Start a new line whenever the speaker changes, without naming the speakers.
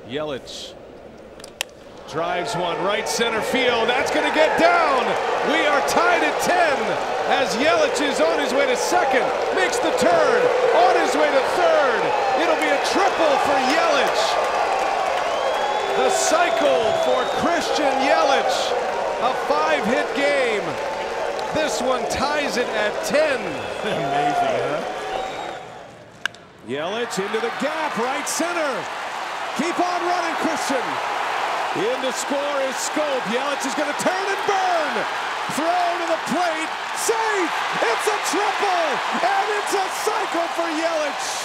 Yelich drives one right center field. That's going to get down. We are tied at 10 as Yelich is on his way to second, makes the turn, on his way to third. It'll be a triple for Yelich. The cycle for Christian Yelich. A 5-hit game. This one ties it at 10.
Amazing, huh?
Yelich into the gap, right center. Keep on running, Christian. In to score is Scope. Yelich is going to turn and burn. Throw to the plate. Safe. It's a triple. And it's a cycle for Yelich.